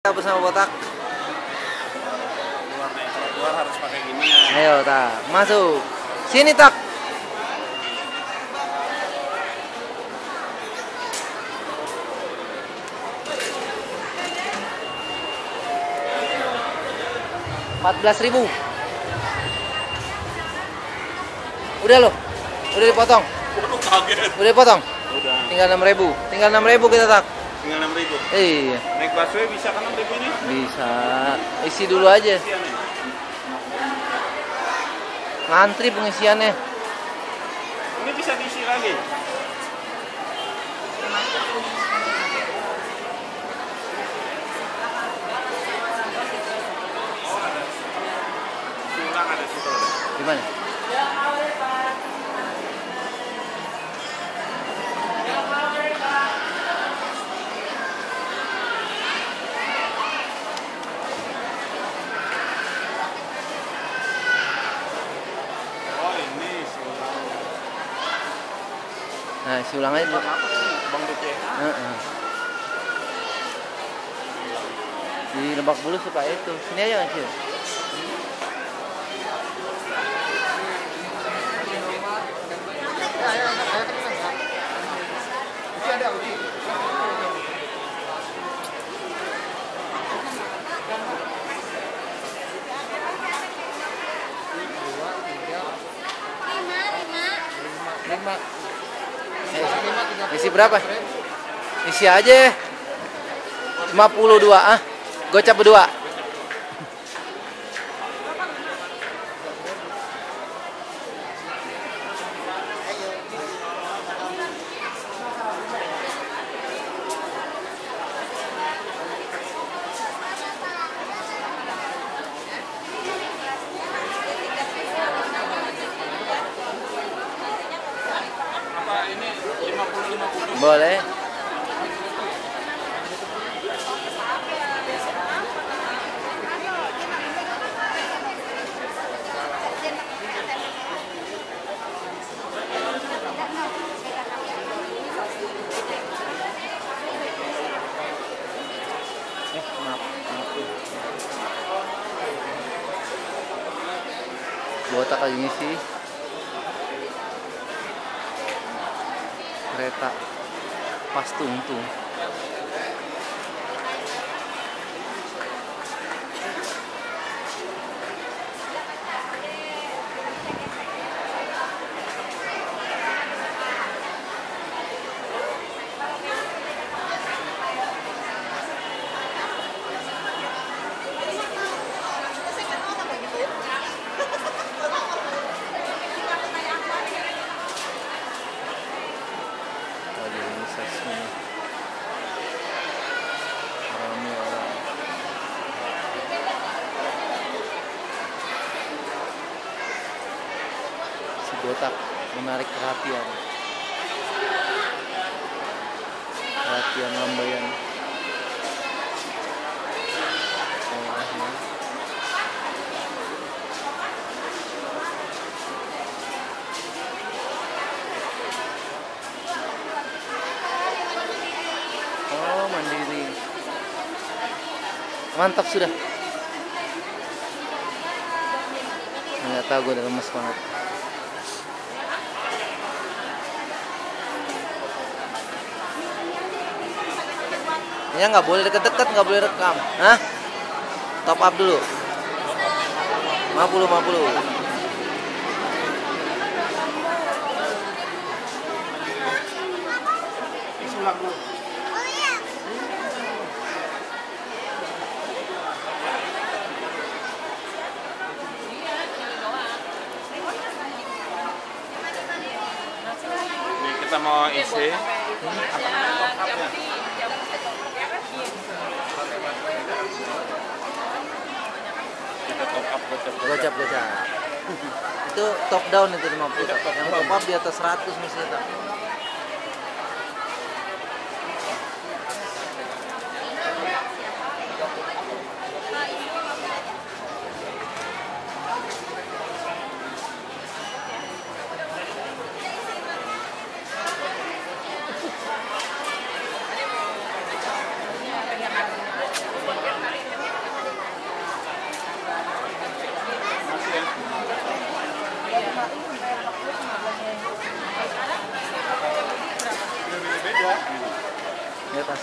bersama botak. Keluar harus pakai gini ya. Ayo tak, masuk. Sini tak. Rp14.000. Udah loh. Udah dipotong. Udah dipotong. Udah. Tinggal 6.000. Tinggal 6.000 kita tak. Tinggal 6.000. Iya. Naik busway bisa kan 6.000 ini? Bisa. Isi dulu aja. Ngantri pengisiannya. Ini bisa diisi lagi. Siulang ada situ. Gimana? Nah, siulang aja. Bang BCA. Di Lebak Bulus suka itu. Sini aja Mas. Lima. Isi berapa? Isi aja 52 ah. Gocap berdua. Apa ini 50-50? Boleh. Maaf. Botak lagi ngisi kereta pas tungtung. Si botak menarik perhatian lambayan. Oh, mandiri. Mantap sudah. Nggak tahu, gue udah lemes banget. Ya nggak boleh deket-deket, nggak boleh rekam. Hah? Top up dulu. 50. Ini kita mau isi. Kita top up Gocap. Itu top down itu 50. Yang top up di atas 100 misalnya.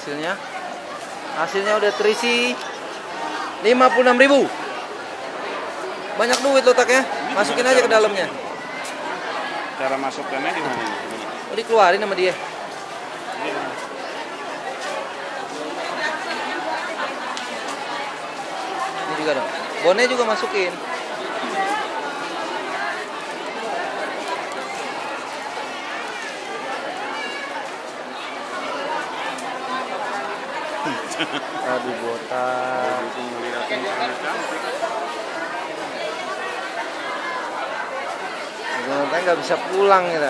hasilnya. Hasilnya udah terisi 56.000. Banyak duit lo tak ya? Masukin aja ke dalamnya. Cara masukkannya di mana ini? Oh, dikeluarin sama dia. Ini juga dong. Bonnya juga masukin. Aduh botak. Nanti nggak bisa pulang kita.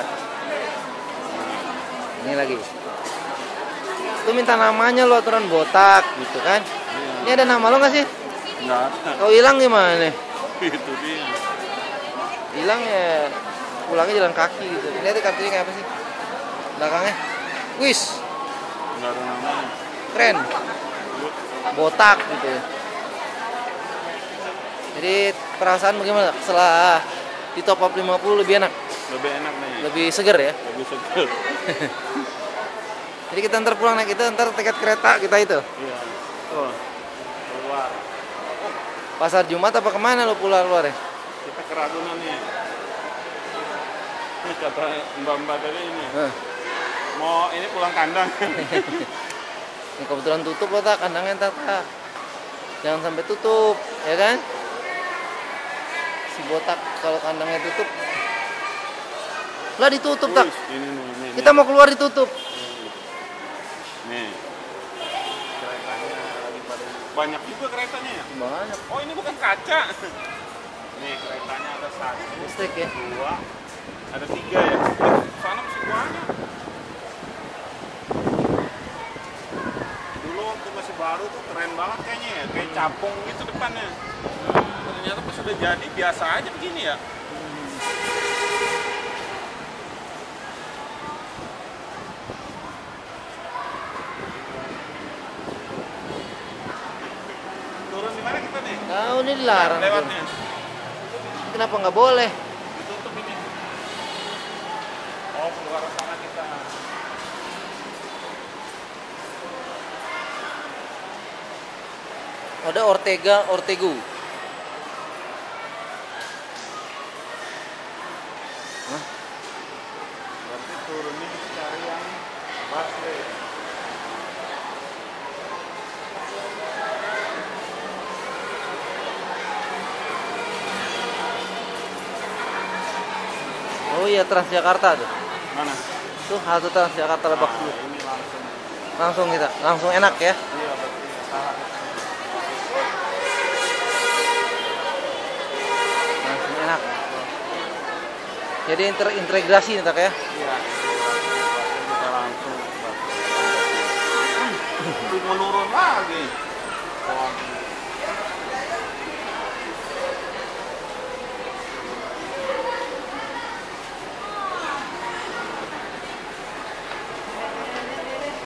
Ini lagi. Lu minta namanya lo aturan botak gitu kan? Ini ada nama lo nggak sih? Nggak ada. Kau hilang gimana nih? Itu dia. Hilang ya pulangnya jalan kaki gitu. Lihat kartunya kayak apa sih? Belakangnya. Wis, Nggak ada namanya. keren. Botak gitu ya. Jadi perasaan bagaimana setelah di top up 50 lebih enak? Lebih enak nih. Lebih seger ya? Lebih seger. Jadi kita ntar pulang naik itu, ntar tiket kereta kita itu. Iya. Tuh. Keluar. Pasar Jumat apa kemana lo pulang luar ya? Kita ke Ragunan nih. Ini kata mbak-mbak tadi ini. Mau ini pulang kandang. Ini kebetulan tutup lo tak, kandangnya tak. Jangan sampai tutup, ya kan? Si botak kalau kandangnya tutup. Lah ditutup tak? Ini nih. Kita mau keluar ditutup. Nih. Keretanya lagi pada banyak juga keretanya ya? Banyak. Oh, ini bukan kaca. Nih, keretanya ada 1, Listrik ya? 2, ada 3 ya. Sana masih banyak. Dulu waktu masih baru tuh keren banget kayaknya ya, kayak capung gitu depannya. Ternyata pas sudah jadi biasa aja begini ya. Turun di mana kita nih? Tahu ini dilarang. tuh. Lewatnya. Kenapa nggak boleh? Ditutup ini. Oh, keluar sana kita. Ada Ortegu. Hah? Berarti turunnya cari yang busway. Oh iya, Transjakarta tuh. Mana? Tuh halte Transjakarta Lebak Nah, Bulus. ini langsung. Langsung enak ya. Iya, berarti salah. Langsung enak. Jadi integrasi nih tak ya. Iya. Kita langsung. Menurun lagi.